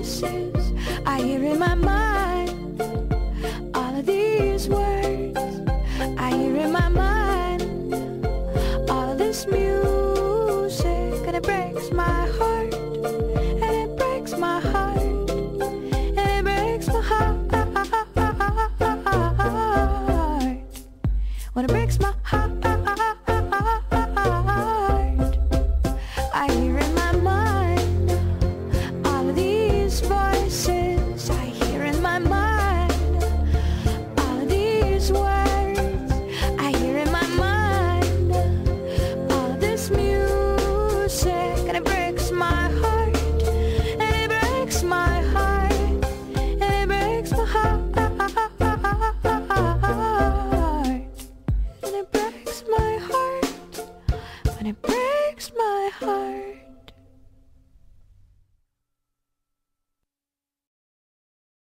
voices I hear in my mind. All of these words I hear in my mind. All of this music, and it breaks my heart. And it breaks my heart. And it breaks my heart. When it breaks my heart, I hear in my mind. All of these voices I hear in my mind. All of these words I hear in my mind. All of this music, and it breaks my heart. And it breaks my heart. And it breaks my heart. And it breaks my heart. When it breaks my heart.